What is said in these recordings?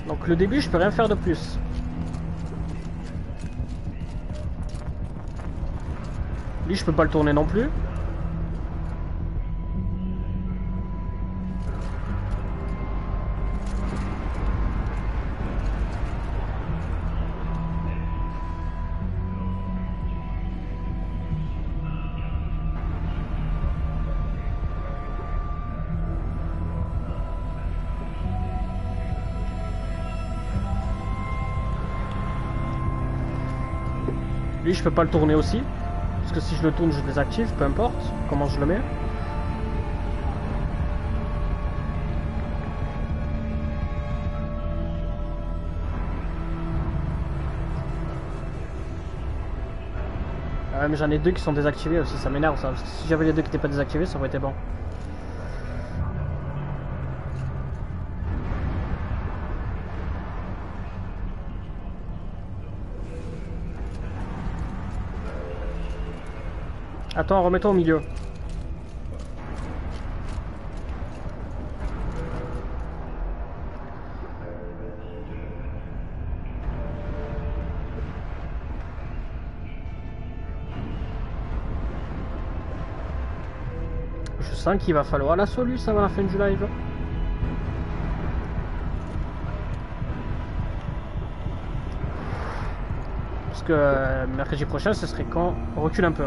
Donc le début, je peux rien faire de plus. Lui, je peux pas le tourner non plus. Lui, je peux pas le tourner aussi. Parce que si je le tourne, je désactive, peu importe comment je le mets. Mais j'en ai deux qui sont désactivés aussi, ça m'énerve ça. Parce que si j'avais les deux qui n'étaient pas désactivés, ça aurait été bon. Attends, remets-toi au milieu. Je sens qu'il va falloir la solution avant la fin du live. Parce que mercredi prochain, ce serait quand on recule un peu.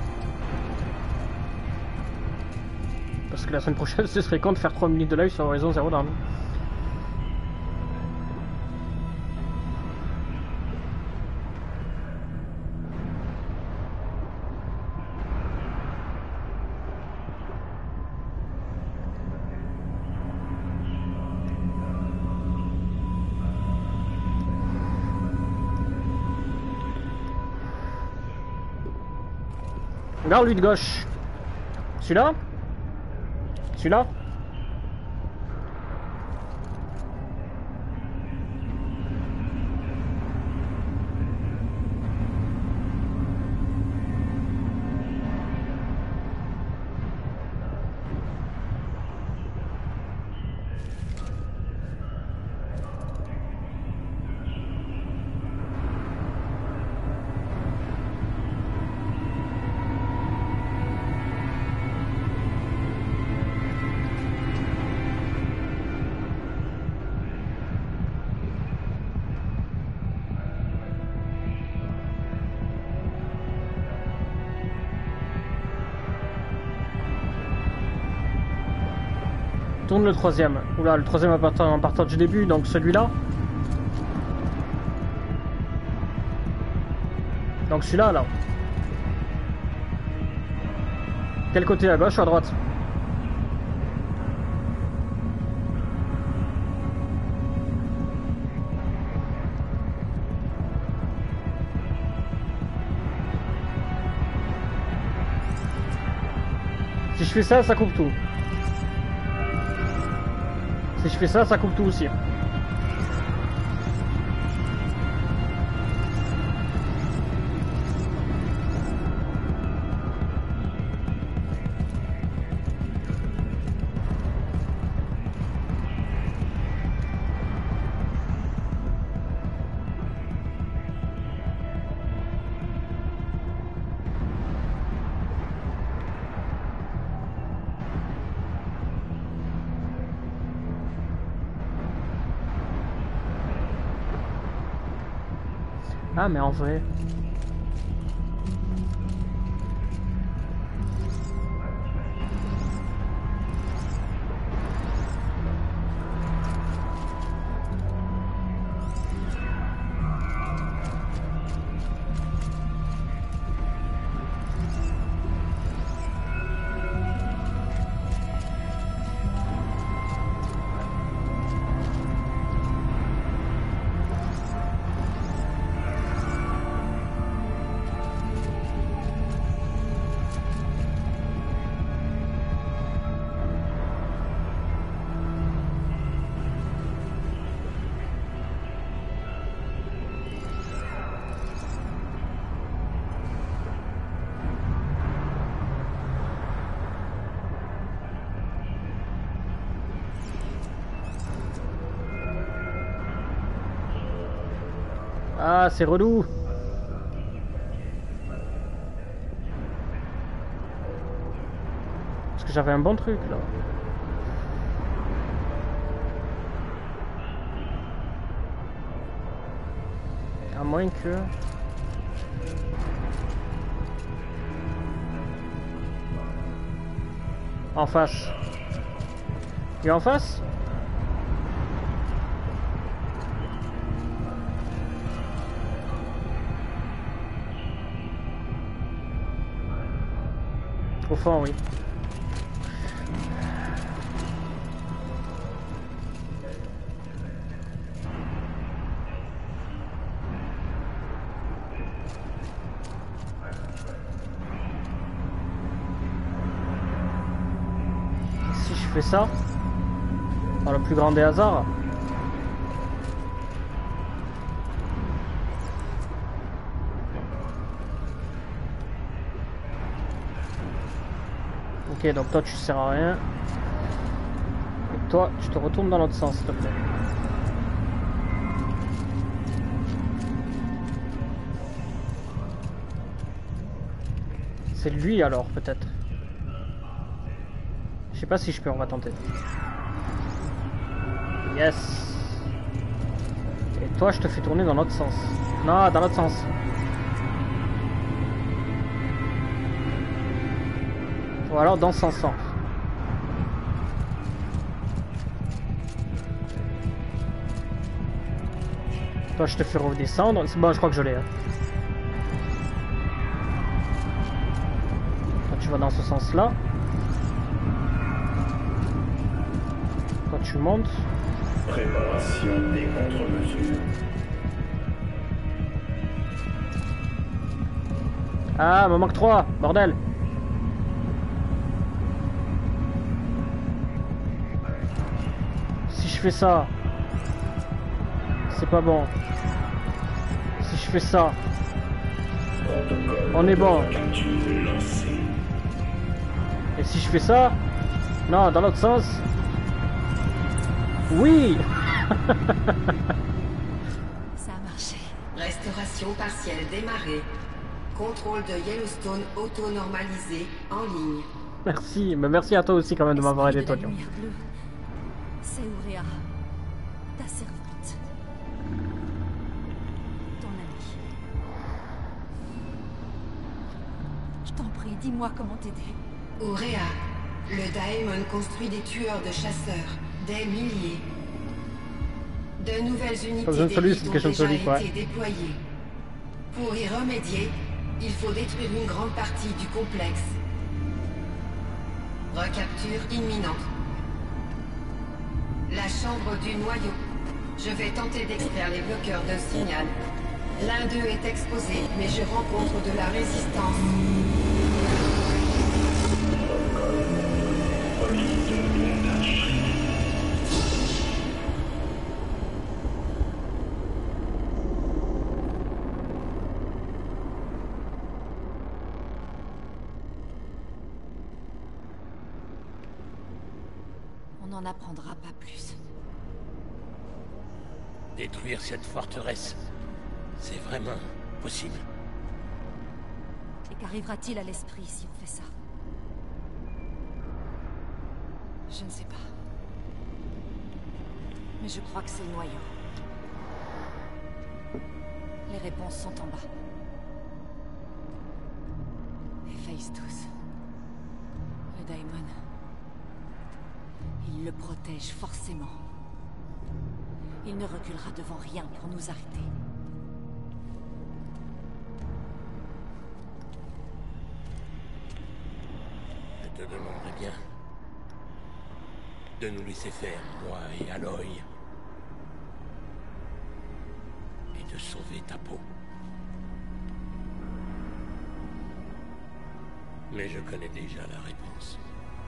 Parce que la semaine prochaine, ce serait quand de faire 3 minutes de live sur Horizon Zero Dawn. Regarde lui de gauche. Celui-là? Celui-là? Tourne le troisième. Oula, le troisième à partir du début, donc celui-là. Donc celui-là, là. Quel côté, à gauche ou à droite? Si je fais ça, ça coupe tout. Si je fais ça, ça coupe tout aussi. Ah, mais en vrai... Ah, c'est relou. Parce que j'avais un bon truc là. À moins que... En face. Il est en face? Au fond, oui. Si je fais ça, dans le plus grand des hasards. Ok, donc toi tu sers à rien. Et toi, tu te retournes dans l'autre sens, s'il te plaît. C'est lui alors, peut-être. Je sais pas si je peux, on va tenter. Yes. Et toi, je te fais tourner dans l'autre sens. Non, dans l'autre sens. Ou alors dans ce sens-là. Toi, je te fais redescendre. C'est bon, je crois que je l'ai. Hein. Toi, tu vas dans ce sens-là. Toi, tu montes. Préparation des contre-mesures. Ah, il me manque 3, bordel. Si je fais ça, c'est pas bon. Si je fais ça, on est bon. Et si je fais ça, non, dans l'autre sens. Oui. Ça a marché. Restauration partielle démarrée. Contrôle de Yellowstone auto-normalisé en ligne. Merci, mais merci à toi aussi quand même de m'avoir aidé, toi. Esprit de la lumière bleue. C'est Ourea, ta servante. Ton amie. Je t'en prie, dis-moi comment t'aider. Ourea, le Daemon construit des tueurs de chasseurs, des milliers. De nouvelles unités besoin de solution, d'élite c'est une ont question de déjà solution, été déployées. Pour y remédier, il faut détruire une grande partie du complexe. Recapture imminente. La chambre du noyau. Je vais tenter d'extraire les bloqueurs de signal. L'un d'eux est exposé, mais je rencontre de la résistance. On n'en apprendra pas plus. Détruire cette forteresse, c'est vraiment possible. Et qu'arrivera-t-il à l'esprit si on fait ça? Je ne sais pas. Mais je crois que c'est le noyau. Les réponses sont en bas. Héphaïstos. Le Daemon. Il le protège forcément. Il ne reculera devant rien pour nous arrêter. Je te demanderais bien de nous laisser faire, moi et Aloy, et de sauver ta peau. Mais je connais déjà la réponse.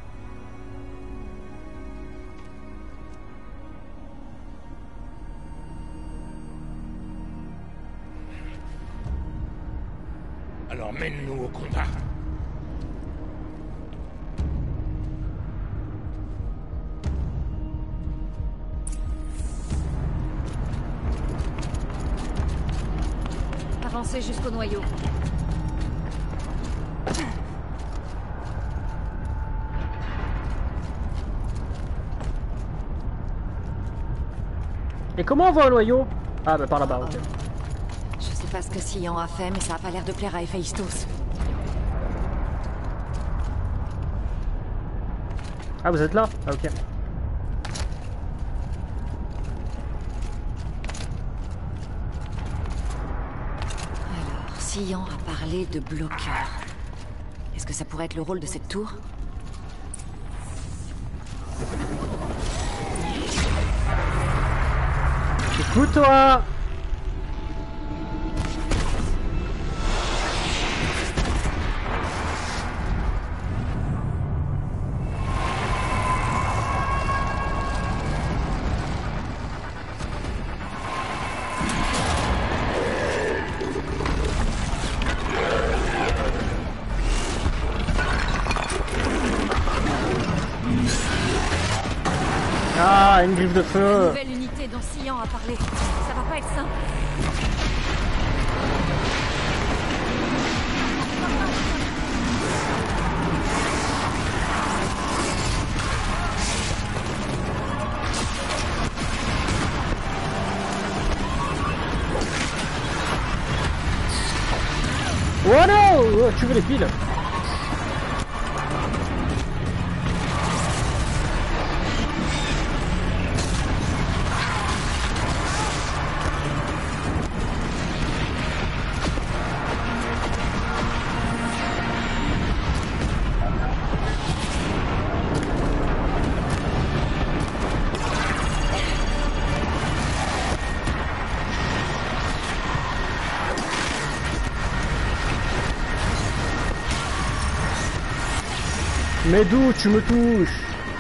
Alors mène-nous au combat. avancer jusqu'au noyau. Et comment on va au noyau? Ah bah par là-bas, ok. Je sais pas ce que Sion a fait, mais ça a pas l'air de plaire à Héphaïstos. Ah vous êtes là? Ah ok. Alors, Sion a parlé de bloqueur. Est-ce que ça pourrait être le rôle de cette tour? Écoute-toi! Ah, une griffe de feu! Nouvelle unité dont Sion a parlé. Ça va pas être simple. Oh non! Oh, tu veux les piles? Mais d'où tu me touches?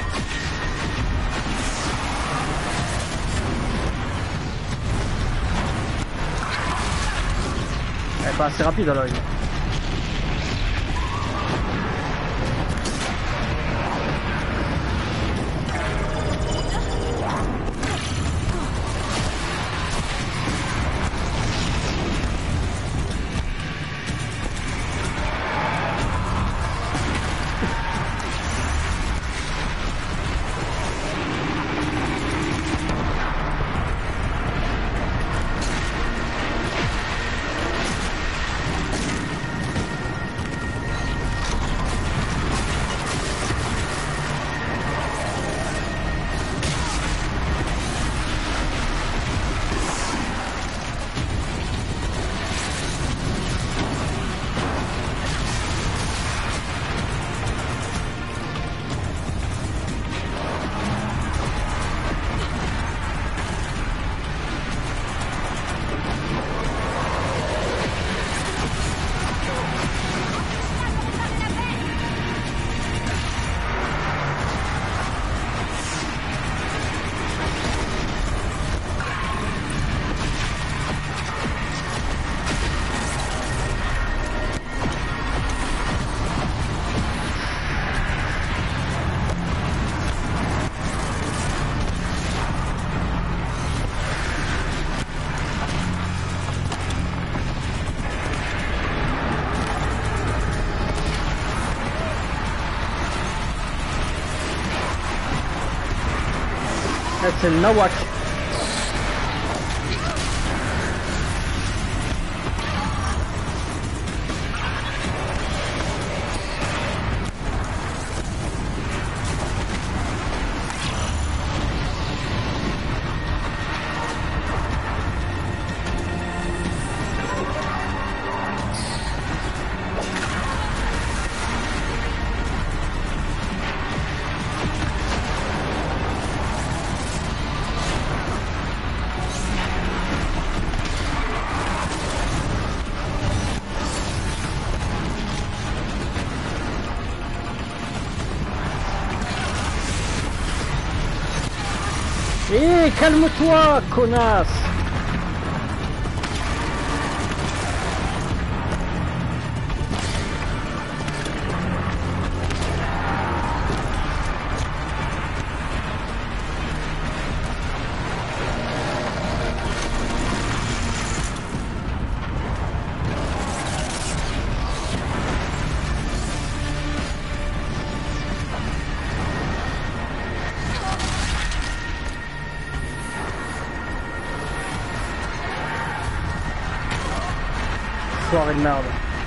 Elle est pas assez rapide alors. C'est le Nawak. Hé, calme-toi, connasse! Soirée de merde.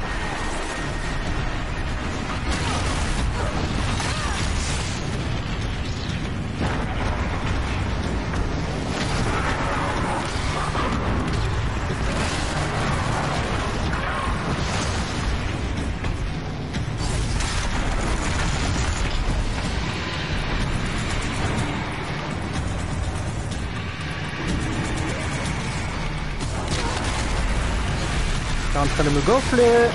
T'es en train de me gonfler.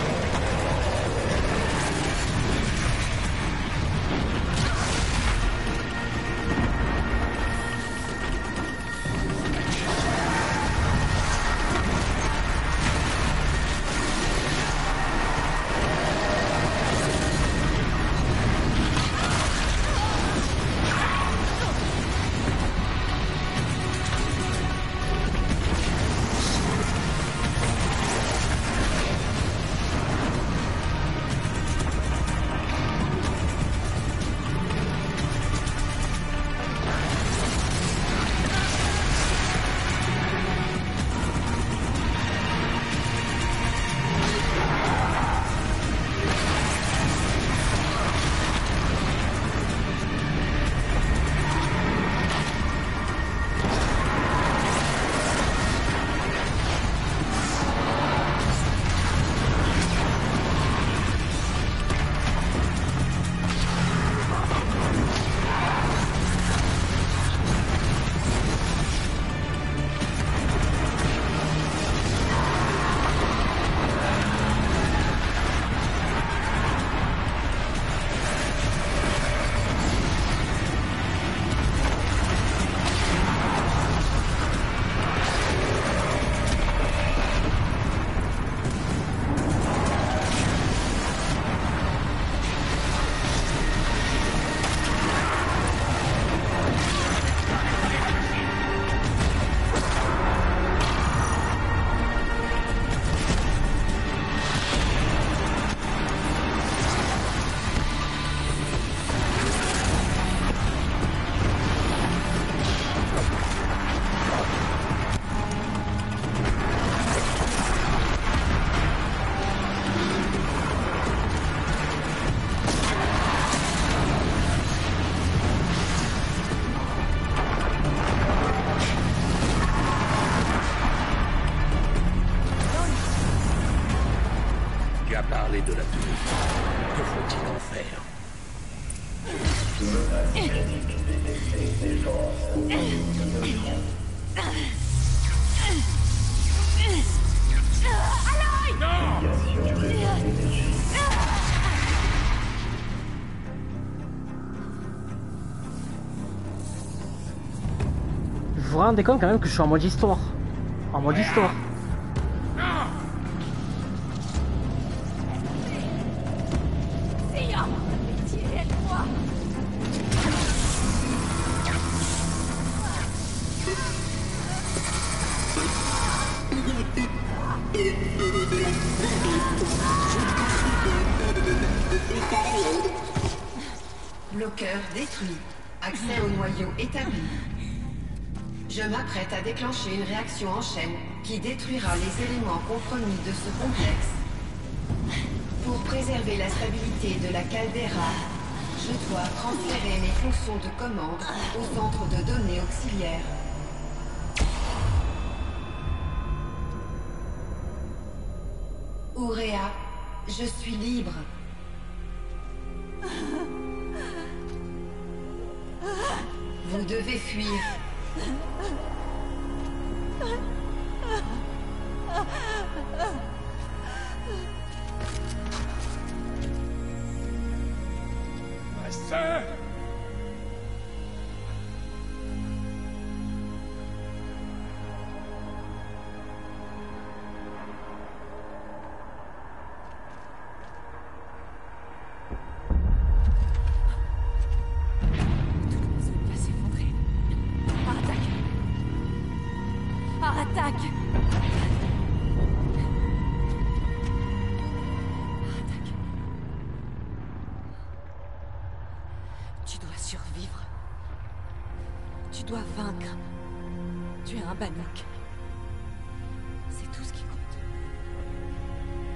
Parler de la tour. Que faut-il en faire? Je vous rendez compte quand même que je suis en mode histoire. En mode histoire. Bloqueur détruit. Accès au noyau établi. Je m'apprête à déclencher une réaction en chaîne qui détruira les éléments compromis de ce complexe. Pour préserver la stabilité de la caldeira, je dois transférer mes fonctions de commande au centre de données auxiliaire. Ourea, je suis libre. Vous devez fuir. Ma sœur! Tu dois survivre. Tu dois vaincre. Tu es un Banuk. C'est tout ce qui compte.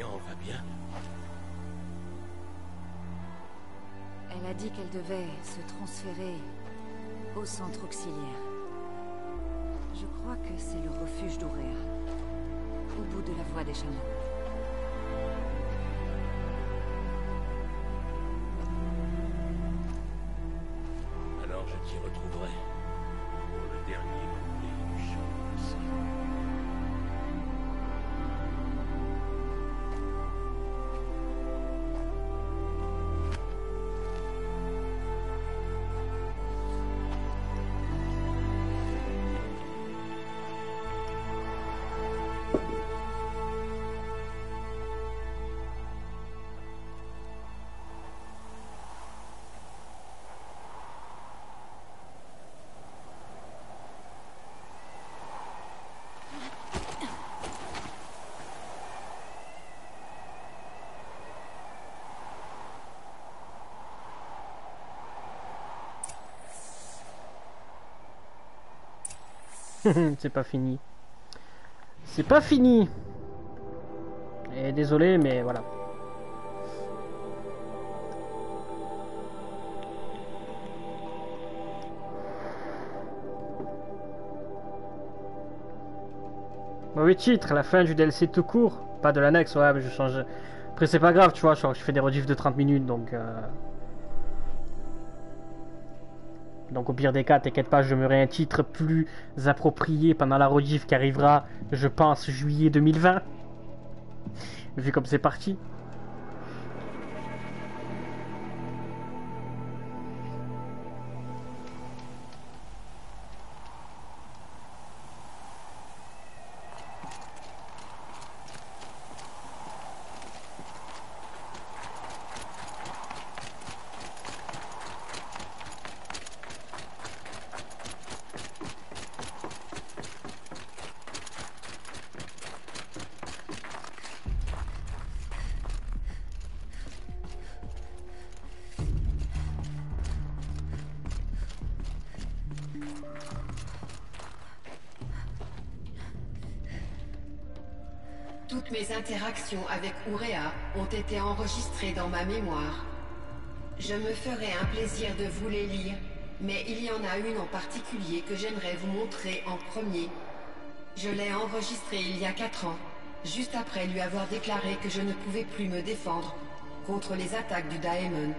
patient va bien? Elle a dit qu'elle devait se transférer au centre auxiliaire. Je crois que c'est le refuge d'Ourea, au bout de la voie des chameaux. Alors je t'y retrouverai pour le dernier couplet du chant aussi. C'est pas fini. C'est pas fini. Et désolé, mais voilà. Mauvais titre, la fin du DLC tout court. Pas de l'annexe, ouais, mais je change. Après, c'est pas grave, tu vois, je fais des rediffs de 30 minutes, donc... Donc au pire des cas, t'inquiète pas, je merai un titre plus approprié pendant la rediff qui arrivera, je pense, juillet 2020. Vu comme c'est parti. Toutes mes interactions avec Ourea ont été enregistrées dans ma mémoire. Je me ferai un plaisir de vous les lire, mais il y en a une en particulier que j'aimerais vous montrer en premier. Je l'ai enregistrée il y a 4 ans, juste après lui avoir déclaré que je ne pouvais plus me défendre contre les attaques du Daemon.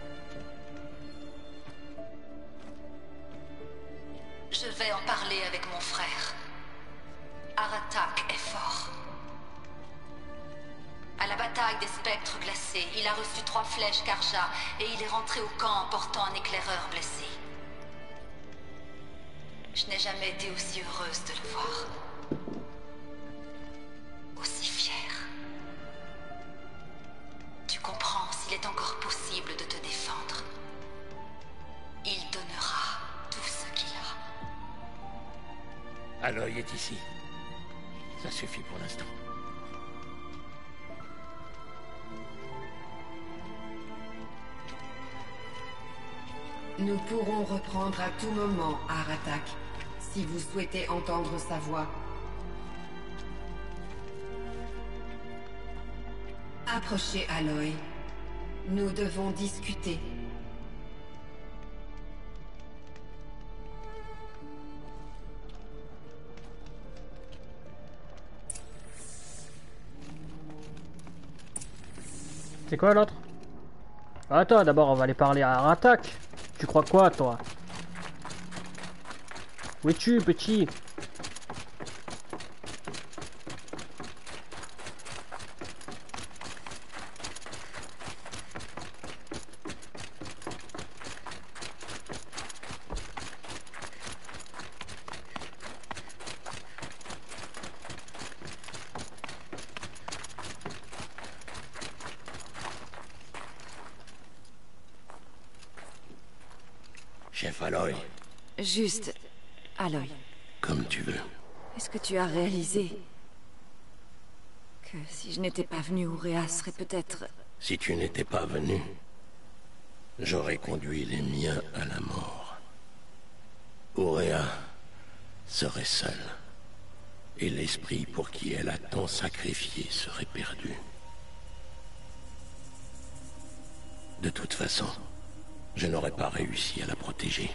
Je vais en parler avec mon frère. Aratak est fort. À la bataille des spectres glacés, il a reçu 3 flèches Karja et il est rentré au camp en portant un éclaireur blessé. Je n'ai jamais été aussi heureuse de le voir. Aussi fière. Tu comprends, s'il est encore possible de te défendre, il donnera tout ce qu'il a. Aloy est ici. Ça suffit pour l'instant. Nous pourrons reprendre à tout moment, Aratak, si vous souhaitez entendre sa voix. Approchez Aloy. Nous devons discuter. C'est quoi l'autre? Attends, d'abord on va aller parler à Aratak. Tu crois quoi, toi? Où es-tu, petit? Chef Aloy, Juste, Aloy, comme tu veux. est-ce que tu as réalisé que si je n'étais pas venu, Ourea serait peut-être... Si tu n'étais pas venu, j'aurais conduit les miens à la mort. Ourea serait seule, et l'esprit pour qui elle a tant sacrifié serait perdu. De toute façon, je n'aurais pas réussi à la protéger.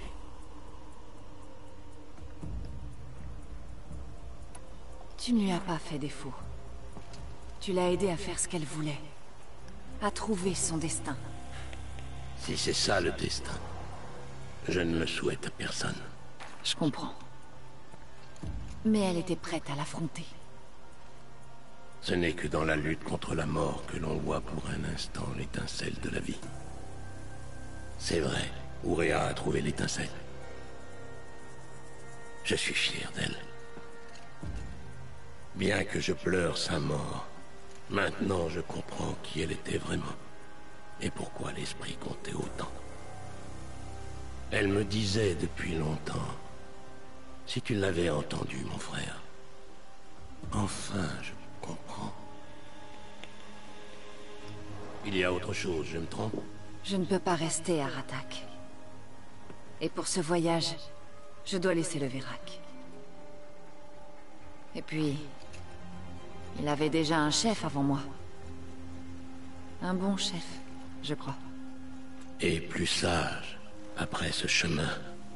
Tu ne lui as pas fait défaut. Tu l'as aidé à faire ce qu'elle voulait. À trouver son destin. Si c'est ça le destin, je ne le souhaite à personne. Je comprends. Mais elle était prête à l'affronter. Ce n'est que dans la lutte contre la mort que l'on voit pour un instant l'étincelle de la vie. C'est vrai, Ourea a trouvé l'étincelle. Je suis fier d'elle. Bien que je pleure sa mort, maintenant je comprends qui elle était vraiment. Et pourquoi l'esprit comptait autant. Elle me disait depuis longtemps, si tu l'avais entendu, mon frère. Enfin, je comprends. Il y a autre chose, je me trompe? Je ne peux pas rester à Ratak. Et pour ce voyage, je dois laisser le Virac. Et puis, il avait déjà un chef avant moi. Un bon chef, je crois. Et plus sage, après ce chemin.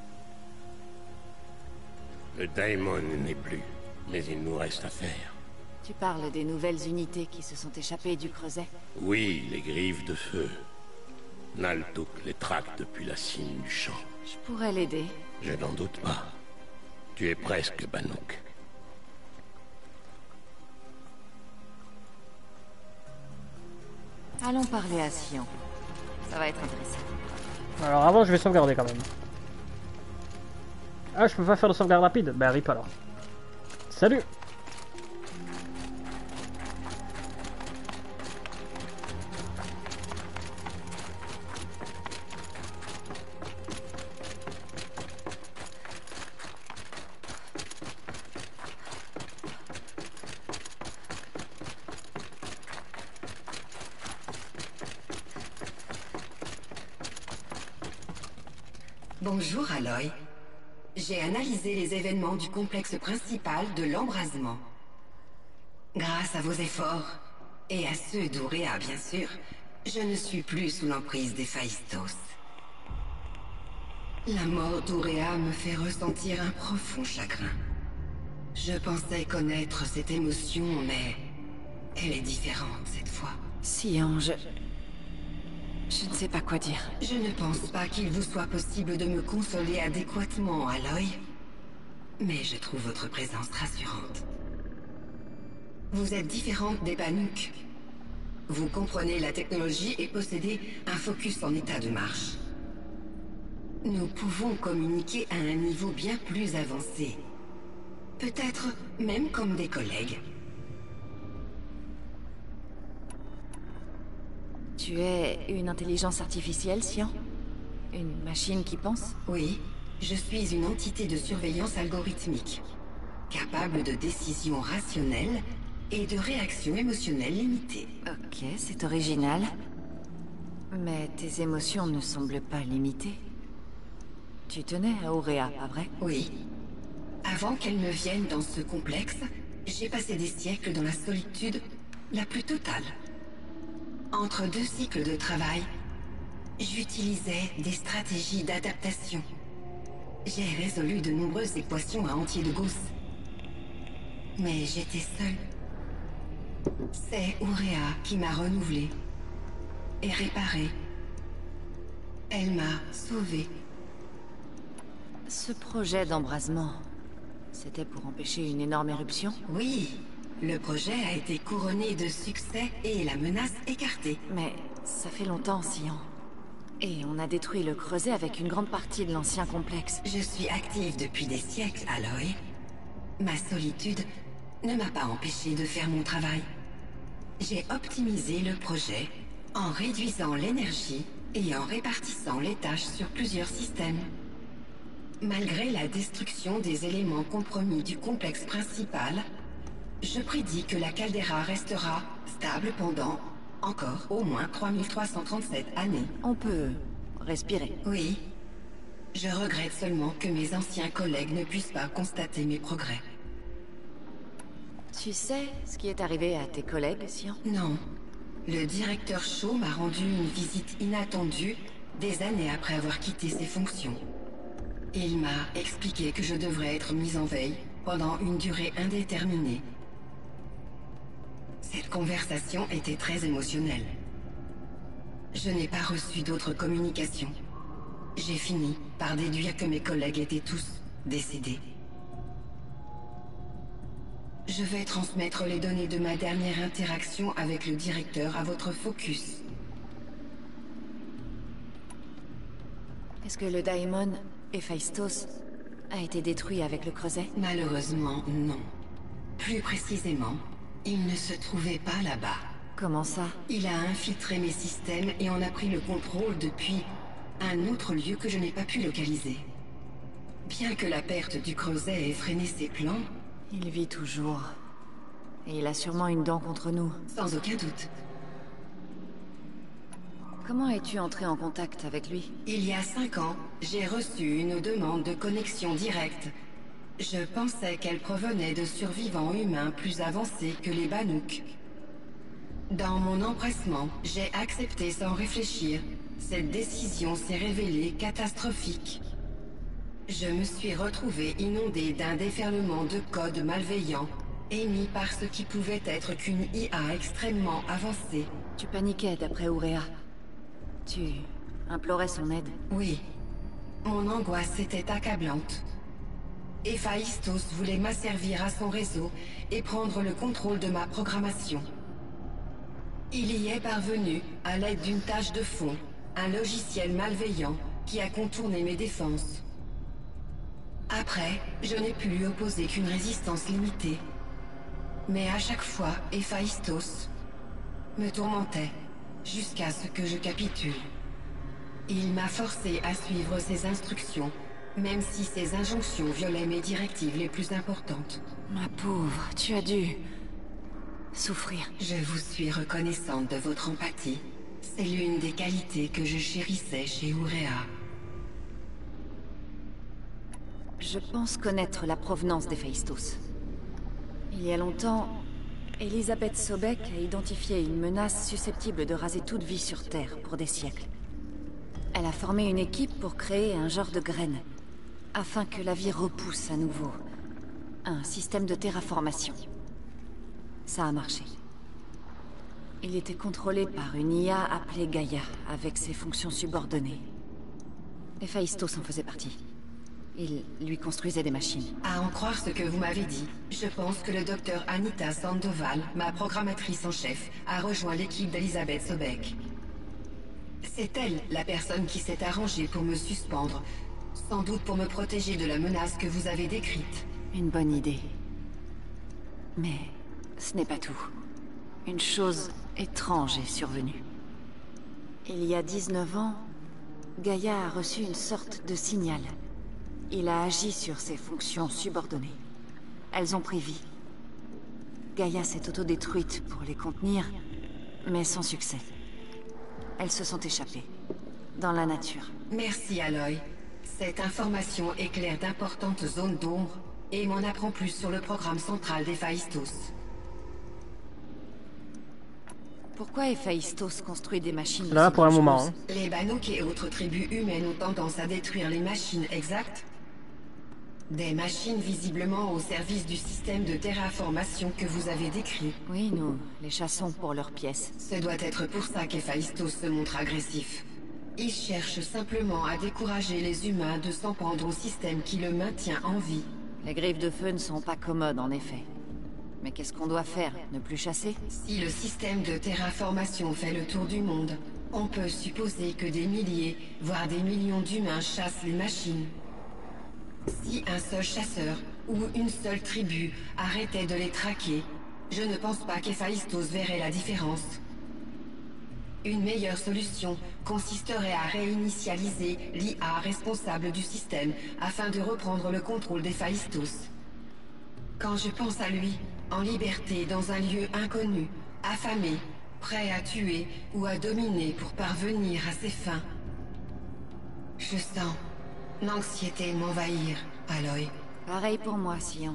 Le Daimon n'est plus, mais il nous reste à faire. Tu parles des nouvelles unités qui se sont échappées du creuset? Oui, les griffes de feu. Naltuk les traque depuis la cime du champ. Je pourrais l'aider. Je n'en doute pas. Tu es presque Banuk. Allons parler à Sion. Ça va être intéressant. Alors avant, je vais sauvegarder quand même. Ah, je peux pas faire de sauvegarde rapide? Bah rip alors. Salut! Bonjour Aloy. J'ai analysé les événements du complexe principal de l'embrasement. Grâce à vos efforts, et à ceux d'Ourea bien sûr, je ne suis plus sous l'emprise des Phaistos. La mort d'Ourea me fait ressentir un profond chagrin. Je pensais connaître cette émotion, mais elle est différente cette fois. Sion, je ne sais pas quoi dire. Je ne pense pas qu'il vous soit possible de me consoler adéquatement, Aloy. Mais je trouve votre présence rassurante. Vous êtes différente des Banuk. Vous comprenez la technologie et possédez un focus en état de marche. Nous pouvons communiquer à un niveau bien plus avancé. Peut-être même comme des collègues. Tu es une intelligence artificielle, Sion? Une machine qui pense? Oui, je suis une entité de surveillance algorithmique, capable de décisions rationnelles et de réactions émotionnelles limitées. Ok, c'est original. Mais tes émotions ne semblent pas limitées. Tu tenais à Ourea, pas vrai? Oui. Avant qu'elle ne vienne dans ce complexe, j'ai passé des siècles dans la solitude la plus totale. Entre deux cycles de travail, j'utilisais des stratégies d'adaptation. J'ai résolu de nombreuses équations à entier de Gauss. Mais j'étais seule. C'est Ourea qui m'a renouvelée et réparée. Elle m'a sauvée. Ce projet d'embrasement, c'était pour empêcher une énorme éruption? Oui, le projet a été couronné de succès et la menace écartée. Mais ça fait longtemps, Sion. Et on a détruit le creuset avec une grande partie de l'ancien complexe. Je suis active depuis des siècles, Aloy. Ma solitude ne m'a pas empêché de faire mon travail. J'ai optimisé le projet en réduisant l'énergie et en répartissant les tâches sur plusieurs systèmes. Malgré la destruction des éléments compromis du complexe principal, je prédis que la caldeira restera stable pendant encore au moins 3337 années. On peut respirer. Oui. Je regrette seulement que mes anciens collègues ne puissent pas constater mes progrès. Tu sais ce qui est arrivé à tes collègues, Sion? Non. Le directeur Shaw m'a rendu une visite inattendue des années après avoir quitté ses fonctions. Il m'a expliqué que je devrais être mise en veille pendant une durée indéterminée. Cette conversation était très émotionnelle. Je n'ai pas reçu d'autres communications. J'ai fini par déduire que mes collègues étaient tous décédés. Je vais transmettre les données de ma dernière interaction avec le directeur à votre focus. Est-ce que le Daemon, Héphaïstos, a été détruit avec le creuset? Malheureusement, non. Plus précisément, il ne se trouvait pas là-bas. Comment ça? Il a infiltré mes systèmes et en a pris le contrôle depuis un autre lieu que je n'ai pas pu localiser. Bien que la perte du creuset ait freiné ses plans, Il vit toujours. Et il a sûrement une dent contre nous. sans aucun doute. Comment es-tu entré en contact avec lui? Il y a 5 ans, j'ai reçu une demande de connexion directe. Je pensais qu'elle provenait de survivants humains plus avancés que les Banouks. Dans mon empressement, j'ai accepté sans réfléchir. Cette décision s'est révélée catastrophique. Je me suis retrouvé inondé d'un déferlement de codes malveillants, émis par ce qui pouvait être qu'une IA extrêmement avancée. Tu paniquais d'après Ourea. Tu implorais son aide. Oui, mon angoisse était accablante. Héphaïstos voulait m'asservir à son réseau et prendre le contrôle de ma programmation. Il y est parvenu à l'aide d'une tâche de fond, un logiciel malveillant qui a contourné mes défenses. Après, je n'ai pu lui opposer qu'une résistance limitée. Mais à chaque fois, Héphaïstos me tourmentait, jusqu'à ce que je capitule. Il m'a forcé à suivre ses instructions, même si ses injonctions violaient mes directives les plus importantes. Ma pauvre, tu as dû souffrir. Je vous suis reconnaissante de votre empathie. C'est l'une des qualités que je chérissais chez Ourea. Je pense connaître la provenance d'Héphaïstos. Il y a longtemps, Elisabeth Sobek a identifié une menace susceptible de raser toute vie sur Terre pour des siècles. Elle a formé une équipe pour créer un genre de graine, afin que la vie repousse à nouveau. Un système de terraformation. Ça a marché. Il était contrôlé par une IA appelée Gaïa, avec ses fonctions subordonnées. Héphaïstos en faisait partie. Il lui construisait des machines. À en croire ce que vous m'avez dit, je pense que le docteur Anita Sandoval, ma programmatrice en chef, a rejoint l'équipe d'Elisabeth Sobek. C'est elle, la personne qui s'est arrangée pour me suspendre, sans doute pour me protéger de la menace que vous avez décrite. Une bonne idée. Mais ce n'est pas tout. Une chose étrange est survenue. Il y a 19 ans, Gaïa a reçu une sorte de signal. Il a agi sur ses fonctions subordonnées. Elles ont pris vie. Gaïa s'est autodétruite pour les contenir, mais sans succès. Elles se sont échappées, dans la nature. Merci, Aloy. Cette information éclaire d'importantes zones d'ombre et m'en apprend plus sur le programme central d'Héphaïstos. Pourquoi Héphaïstos construit des machines Là aussi pour un moment. dangereuses? Les Banouks et autres tribus humaines ont tendance à détruire les machines exactes. Des machines visiblement au service du système de terraformation que vous avez décrit. Oui, nous les chassons pour leurs pièces. Ce doit être pour ça qu'Héphaïstos se montre agressif. Il cherche simplement à décourager les humains de s'en prendre au système qui le maintient en vie. Les griffes de feu ne sont pas commodes, en effet. Mais qu'est-ce qu'on doit faire? Ne plus chasser? Si le système de terraformation fait le tour du monde, on peut supposer que des milliers, voire des millions d'humains chassent les machines. Si un seul chasseur, ou une seule tribu, arrêtait de les traquer, je ne pense pas qu'Héphaïstos verrait la différence. Une meilleure solution consisterait à réinitialiser l'IA responsable du système afin de reprendre le contrôle d'Héphaïstos. Quand je pense à lui, en liberté dans un lieu inconnu, affamé, prêt à tuer ou à dominer pour parvenir à ses fins, je sens l'anxiété m'envahir, Aloy. Pareil pour moi, Sion.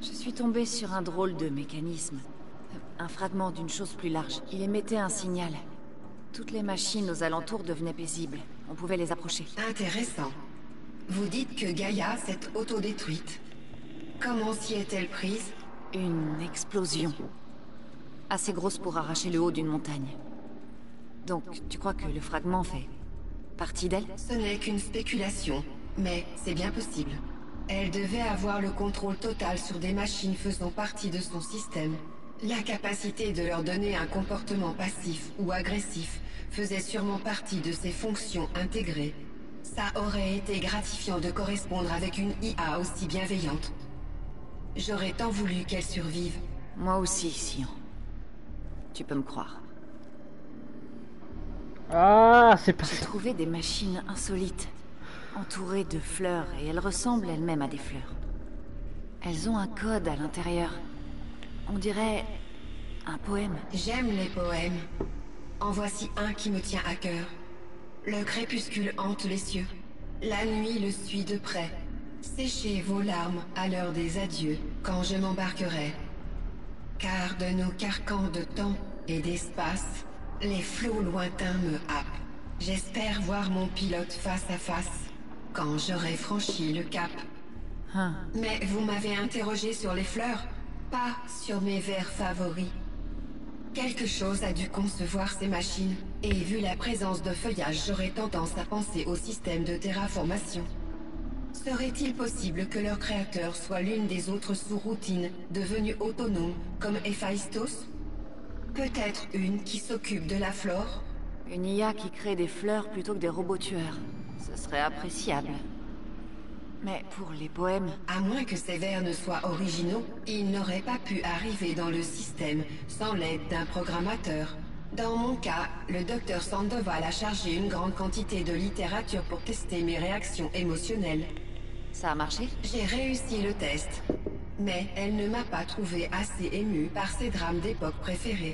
Je suis tombée sur un drôle de mécanisme. Un fragment d'une chose plus large. Il émettait un signal. Toutes les machines aux alentours devenaient paisibles. On pouvait les approcher. Intéressant. Vous dites que Gaïa s'est autodétruite. Comment s'y est-elle prise? Une explosion. Assez grosse pour arracher le haut d'une montagne. Donc, tu crois que le fragment fait partie d'elle? Ce n'est qu'une spéculation, mais c'est bien possible. Elle devait avoir le contrôle total sur des machines faisant partie de son système. La capacité de leur donner un comportement passif ou agressif faisait sûrement partie de ses fonctions intégrées. Ça aurait été gratifiant de correspondre avec une IA aussi bienveillante. J'aurais tant voulu qu'elle survive. Moi aussi, Sion. Tu peux me croire. Ah, c'est pas... J'ai trouvé des machines insolites, entourées de fleurs, et elles ressemblent elles-mêmes à des fleurs. Elles ont un code à l'intérieur. On dirait un poème. J'aime les poèmes. En voici un qui me tient à cœur. Le crépuscule hante les cieux. La nuit le suit de près. Séchez vos larmes à l'heure des adieux, quand je m'embarquerai. Car de nos carcans de temps et d'espace, les flots lointains me happent. J'espère voir mon pilote face à face, quand j'aurai franchi le cap. Mais vous m'avez interrogé sur les fleurs, pas sur mes vers favoris. Quelque chose a dû concevoir ces machines, et vu la présence de feuillage, j'aurais tendance à penser au système de terraformation. Serait-il possible que leur créateur soit l'une des autres sous-routines devenues autonomes, comme Héphaïstos? Peut-être une qui s'occupe de la flore? Une IA qui crée des fleurs plutôt que des robots tueurs. Ce serait appréciable. Mais pour les poèmes... À moins que ces vers ne soient originaux, ils n'auraient pas pu arriver dans le système sans l'aide d'un programmateur. Dans mon cas, le docteur Sandoval a chargé une grande quantité de littérature pour tester mes réactions émotionnelles. Ça a marché? J'ai réussi le test, mais elle ne m'a pas trouvé assez émue par ses drames d'époque préférés.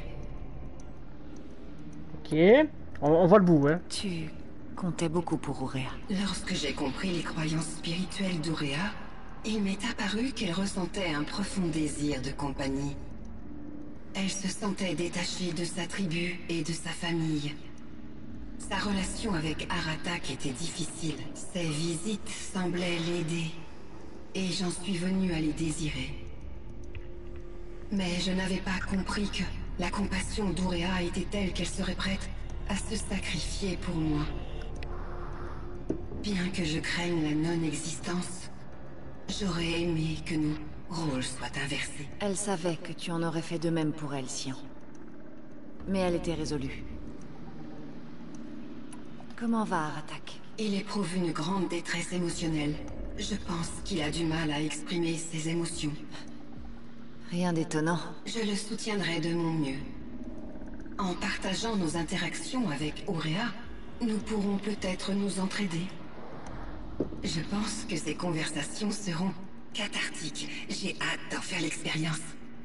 Ok, on voit le bout, hein. Tu comptais beaucoup pour Ourea. Lorsque j'ai compris les croyances spirituelles d'Ourea, il m'est apparu qu'elle ressentait un profond désir de compagnie. Elle se sentait détachée de sa tribu et de sa famille. Sa relation avec Aratak était difficile. Ses visites semblaient l'aider, et j'en suis venu à les désirer. Mais je n'avais pas compris que la compassion d'Ourea était telle qu'elle serait prête à se sacrifier pour moi. Bien que je craigne la non-existence, j'aurais aimé que nos rôles soient inversés. Elle savait que tu en aurais fait de même pour elle, Sion. Mais elle était résolue. Comment va Aratak? Il éprouve une grande détresse émotionnelle. Je pense qu'il a du mal à exprimer ses émotions. Rien d'étonnant. Je le soutiendrai de mon mieux. En partageant nos interactions avec Ourea, nous pourrons peut-être nous entraider. Je pense que ces conversations seront cathartiques. J'ai hâte d'en faire l'expérience.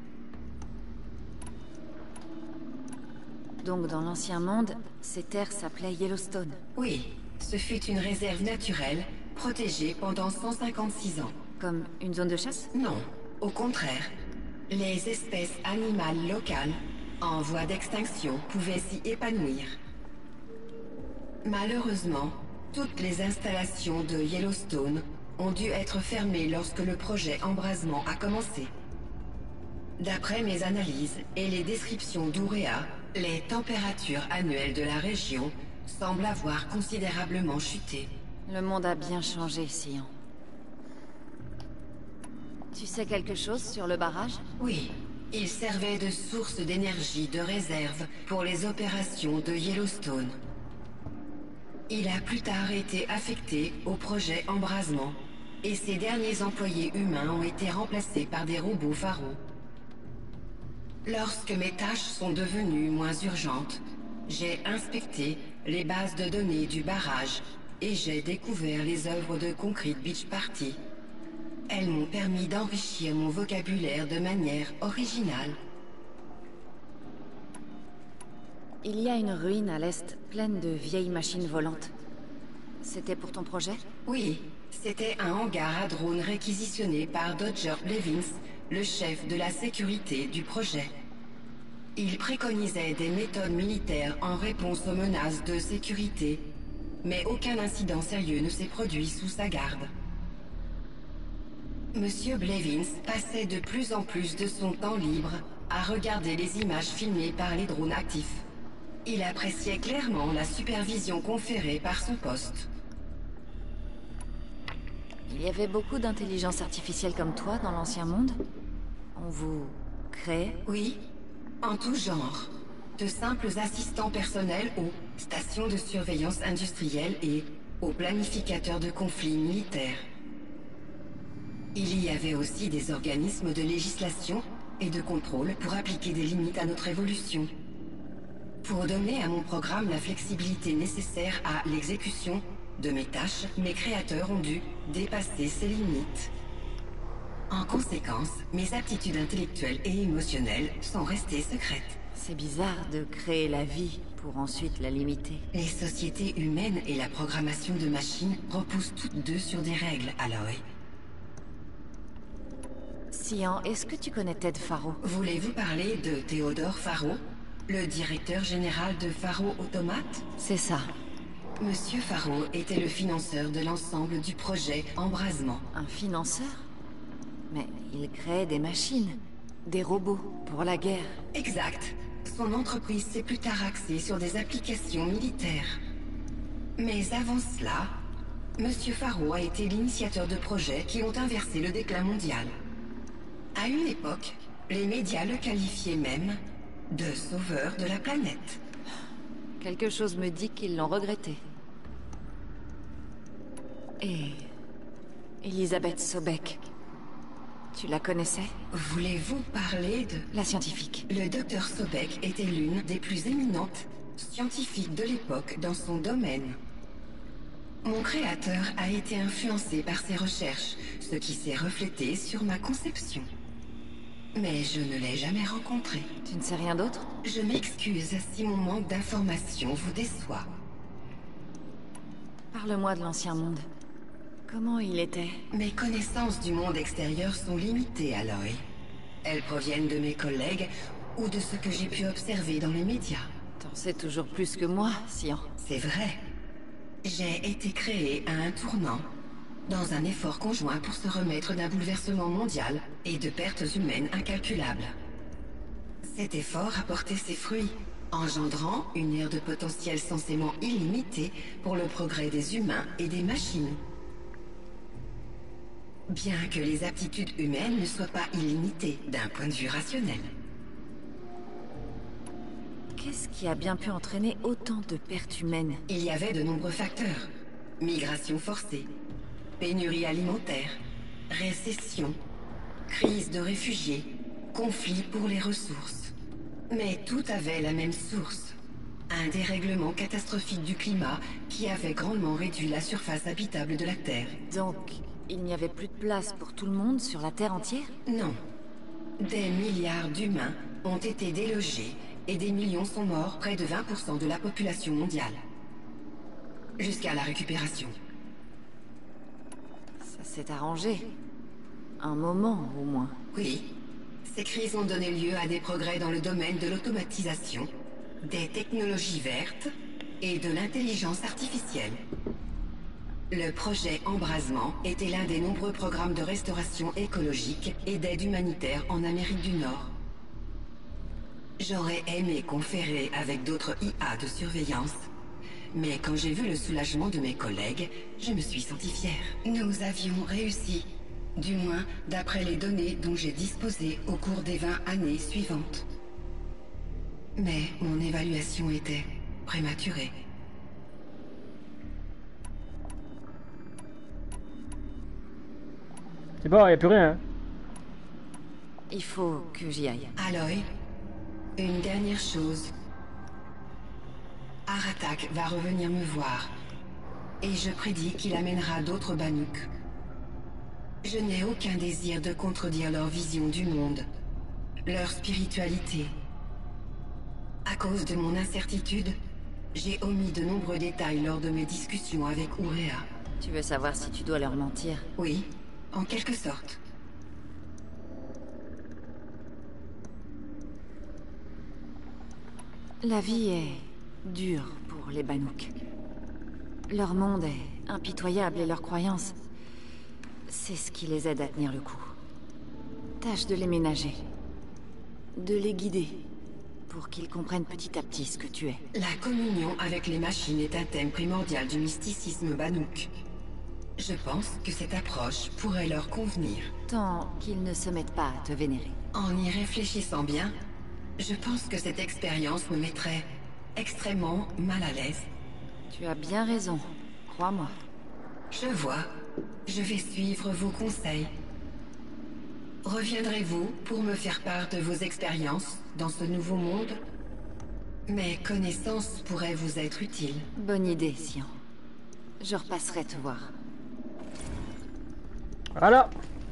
Donc dans l'ancien monde, ces terres s'appelaient Yellowstone. Oui, ce fut une réserve naturelle, protégée pendant 156 ans. Comme une zone de chasse? Non, au contraire. Les espèces animales locales, en voie d'extinction, pouvaient s'y épanouir. Malheureusement, toutes les installations de Yellowstone ont dû être fermées lorsque le projet embrasement a commencé. D'après mes analyses et les descriptions d'Ourea, les températures annuelles de la région semblent avoir considérablement chuté. Le monde a bien changé, Sion. Tu sais quelque chose sur le barrage? Oui, il servait de source d'énergie de réserve pour les opérations de Yellowstone. Il a plus tard été affecté au projet embrasement, et ses derniers employés humains ont été remplacés par des robots pharaons. Lorsque mes tâches sont devenues moins urgentes, j'ai inspecté les bases de données du barrage et j'ai découvert les œuvres de Concrete Beach Party. Elles m'ont permis d'enrichir mon vocabulaire de manière originale. Il y a une ruine à l'est, pleine de vieilles machines volantes. C'était pour ton projet? Oui, c'était un hangar à drones réquisitionné par Dodger Blevins le chef de la sécurité du projet. Il préconisait des méthodes militaires en réponse aux menaces de sécurité, mais aucun incident sérieux ne s'est produit sous sa garde. Monsieur Blevins passait de plus en plus de son temps libre à regarder les images filmées par les drones actifs. Il appréciait clairement la supervision conférée par son poste. Il y avait beaucoup d'intelligence artificielle comme toi dans l'ancien monde? On vous créait? Oui, en tout genre. De simples assistants personnels aux stations de surveillance industrielle et aux planificateurs de conflits militaires. Il y avait aussi des organismes de législation et de contrôle pour appliquer des limites à notre évolution. Pour donner à mon programme la flexibilité nécessaire à l'exécution de mes tâches, mes créateurs ont dû dépasser ces limites. En conséquence, mes aptitudes intellectuelles et émotionnelles sont restées secrètes. C'est bizarre de créer la vie pour ensuite la limiter. Les sociétés humaines et la programmation de machines reposent toutes deux sur des règles, Aloy. Sian, est-ce que tu connais Ted Faro? Voulez-vous parler de Théodore Faro, le directeur général de Faro Automate? C'est ça. Monsieur Faro était le financeur de l'ensemble du projet Embrasement. Un financeur? Mais il créait des machines, des robots, pour la guerre. Exact. Son entreprise s'est plus tard axée sur des applications militaires. Mais avant cela, Monsieur Faro a été l'initiateur de projets qui ont inversé le déclin mondial. À une époque, les médias le qualifiaient même de sauveur de la planète. Quelque chose me dit qu'ils l'ont regretté. Et... Elisabeth Sobek. Tu la connaissais? Voulez-vous parler de... La scientifique. Le docteur Sobek était l'une des plus éminentes scientifiques de l'époque dans son domaine. Mon créateur a été influencé par ses recherches, ce qui s'est reflété sur ma conception. Mais je ne l'ai jamais rencontré. Tu ne sais rien d'autre? Je m'excuse si mon manque d'informations vous déçoit. Parle-moi de l'ancien monde. Comment il était? Mes connaissances du monde extérieur sont limitées, Aloy. Elles proviennent de mes collègues ou de ce que j'ai pu observer dans les médias. T'en sais toujours plus que moi, Sian. C'est vrai. J'ai été créé à un tournant, dans un effort conjoint pour se remettre d'un bouleversement mondial et de pertes humaines incalculables. Cet effort a porté ses fruits, engendrant une ère de potentiel censément illimitée pour le progrès des humains et des machines. Bien que les aptitudes humaines ne soient pas illimitées d'un point de vue rationnel. Qu'est-ce qui a bien pu entraîner autant de pertes humaines? Il y avait de nombreux facteurs. Migration forcée, pénurie alimentaire, récession, crise de réfugiés, conflit pour les ressources. Mais tout avait la même source. Un dérèglement catastrophique du climat qui avait grandement réduit la surface habitable de la Terre. Donc, il n'y avait plus de place pour tout le monde sur la Terre entière? Non. Des milliards d'humains ont été délogés et des millions sont morts, près de 20% de la population mondiale. Jusqu'à la récupération. Ça s'est arrangé. Un moment, au moins. Oui. Ces crises ont donné lieu à des progrès dans le domaine de l'automatisation, des technologies vertes et de l'intelligence artificielle. Le projet Embrasement était l'un des nombreux programmes de restauration écologique et d'aide humanitaire en Amérique du Nord. J'aurais aimé conférer avec d'autres IA de surveillance, mais quand j'ai vu le soulagement de mes collègues, je me suis sentie fière. Nous avions réussi, du moins d'après les données dont j'ai disposé au cours des 20 années suivantes. Mais mon évaluation était prématurée. C'est bon, y a plus rien. Hein. Il faut que j'y aille. Aloy, une dernière chose. Aratak va revenir me voir, et je prédis qu'il amènera d'autres Banuk. Je n'ai aucun désir de contredire leur vision du monde, leur spiritualité. À cause de mon incertitude, j'ai omis de nombreux détails lors de mes discussions avec Ourea. Tu veux savoir si tu dois leur mentir? Oui, en quelque sorte. La vie est dure pour les Banouks. Leur monde est impitoyable et leurs croyances, c'est ce qui les aide à tenir le coup. Tâche de les ménager, de les guider, pour qu'ils comprennent petit à petit ce que tu es. La communion avec les machines est un thème primordial du mysticisme Banouk. Je pense que cette approche pourrait leur convenir. Tant qu'ils ne se mettent pas à te vénérer. En y réfléchissant bien, je pense que cette expérience me mettrait extrêmement mal à l'aise. Tu as bien raison, crois-moi. Je vois. Je vais suivre vos conseils. Reviendrez-vous pour me faire part de vos expériences dans ce nouveau monde? Mes connaissances pourraient vous être utiles. Bonne idée, Sian. Je repasserai te voir. Voilà.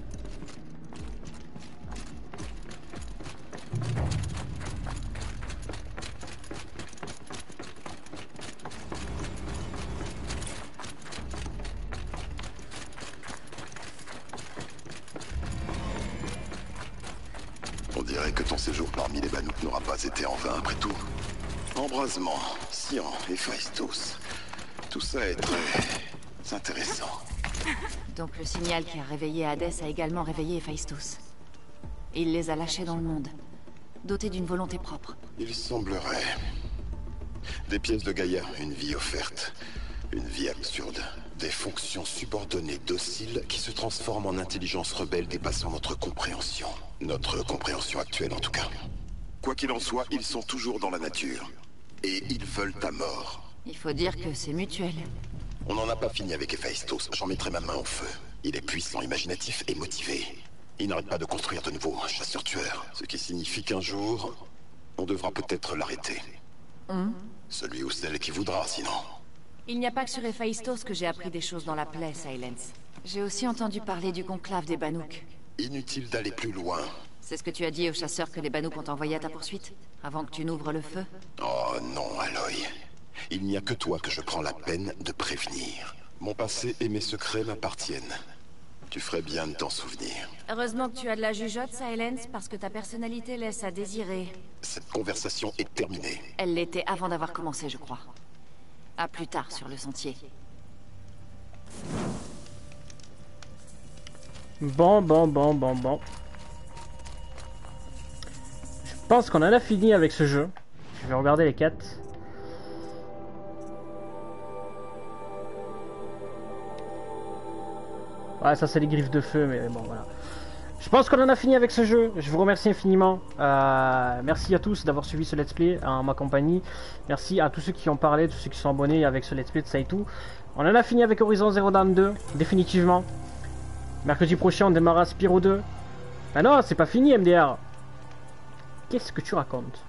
On dirait que ton séjour parmi les Banouks n'aura pas été en vain après tout. Embrasement, Sian, Héphaïstos. Tout ça est très intéressant. Donc le signal qui a réveillé Hadès a également réveillé Héphaïstos. Il les a lâchés dans le monde, dotés d'une volonté propre. Il semblerait. Des pièces de Gaïa, une vie offerte. Une vie absurde. Des fonctions subordonnées dociles qui se transforment en intelligence rebelle dépassant notre compréhension. Notre compréhension actuelle en tout cas. Quoi qu'il en soit, ils sont toujours dans la nature. Et ils veulent ta mort. Il faut dire que c'est mutuel. On n'en a pas fini avec Héphaïstos, j'en mettrai ma main au feu. Il est puissant, imaginatif et motivé. Il n'arrête pas de construire de nouveaux chasseurs-tueurs. Ce qui signifie qu'un jour, on devra peut-être l'arrêter. Celui ou celle qui voudra, sinon. Il n'y a pas que sur Héphaïstos que j'ai appris des choses dans la plaie, Silence. J'ai aussi entendu parler du conclave des Banouks. Inutile d'aller plus loin. C'est ce que tu as dit aux chasseurs que les Banouks ont envoyé à ta poursuite, avant que tu n'ouvres le feu? Oh non, Aloy. Il n'y a que toi que je prends la peine de prévenir. Mon passé et mes secrets m'appartiennent. Tu ferais bien de t'en souvenir. Heureusement que tu as de la jugeote, Silence, parce que ta personnalité laisse à désirer. Cette conversation est terminée. Elle l'était avant d'avoir commencé, je crois. À plus tard sur le sentier. Bon. Je pense qu'on en a fini avec ce jeu. Je vais regarder les quêtes. Ouais, ça c'est les griffes de feu, mais bon, voilà. Je pense qu'on en a fini avec ce jeu. Je vous remercie infiniment. Merci à tous d'avoir suivi ce let's play en ma compagnie. Merci à tous ceux qui ont parlé, tous ceux qui sont abonnés avec ce let's play de ça et tout. On en a fini avec Horizon Zero Dawn 2, définitivement. Mercredi prochain, on démarrera Spyro 2. Ah non, c'est pas fini, MDR. Qu'est-ce que tu racontes?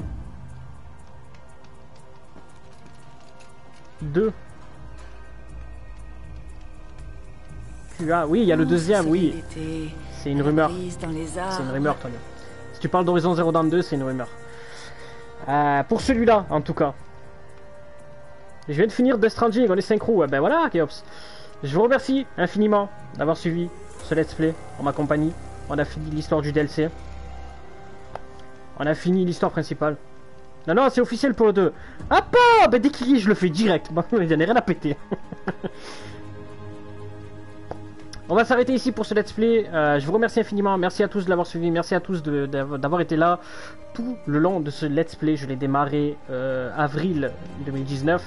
2. Oui, il y a le deuxième, oui. C'est une rumeur. C'est une rumeur, Tony. Si tu parles d'Horizon Zero Dawn 2, c'est une rumeur. Pour celui-là, en tout cas. Je viens de finir Death Stranding, on est synchro. Ben voilà, Keops. Je vous remercie infiniment d'avoir suivi ce let's play en ma compagnie. On a fini l'histoire du DLC. On a fini l'histoire principale. Non, c'est officiel pour le 2. Ah pas, ben dès qu'il y est, je le fais direct. Bon, il n'y en a rien à péter. On va s'arrêter ici pour ce let's play. Je vous remercie infiniment. Merci à tous de l'avoir suivi. Merci à tous d'avoir été là tout le long de ce let's play. Je l'ai démarré avril 2019.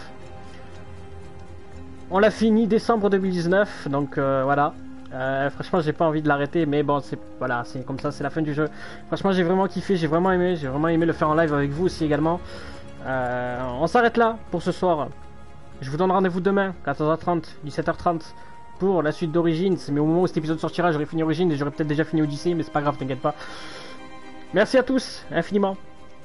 On l'a fini décembre 2019. Donc voilà. Franchement, j'ai pas envie de l'arrêter. Mais bon, voilà, c'est comme ça. C'est la fin du jeu. Franchement, j'ai vraiment kiffé. J'ai vraiment aimé. J'ai vraiment aimé le faire en live avec vous aussi également. On s'arrête là pour ce soir. Je vous donne rendez-vous demain, 14h30, 17h30. Pour la suite d'Origins, mais au moment où cet épisode sortira, j'aurai fini Origins et j'aurai peut-être déjà fini Odyssey, mais c'est pas grave, t'inquiète pas. Merci à tous, infiniment.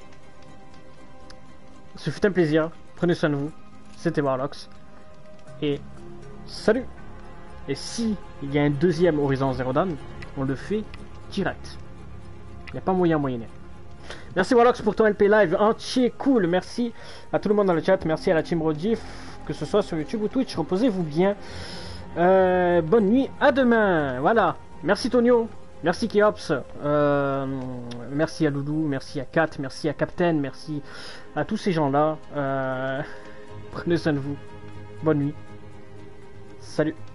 Ce fut un plaisir, prenez soin de vous. C'était Warlocks. Et salut. Et si il y a un deuxième Horizon Zero Dawn, on le fait direct. Il n'y a pas moyen moyenner. Merci Warlocks pour ton LP live entier, cool. Merci à tout le monde dans le chat, merci à la team Rodgif, que ce soit sur YouTube ou Twitch, reposez-vous bien. Bonne nuit, à demain. Voilà, merci Tonio Merci Keops, merci à Loulou, merci à Kat, merci à Captain, merci à tous ces gens-là. Prenez soin de vous. Bonne nuit. Salut.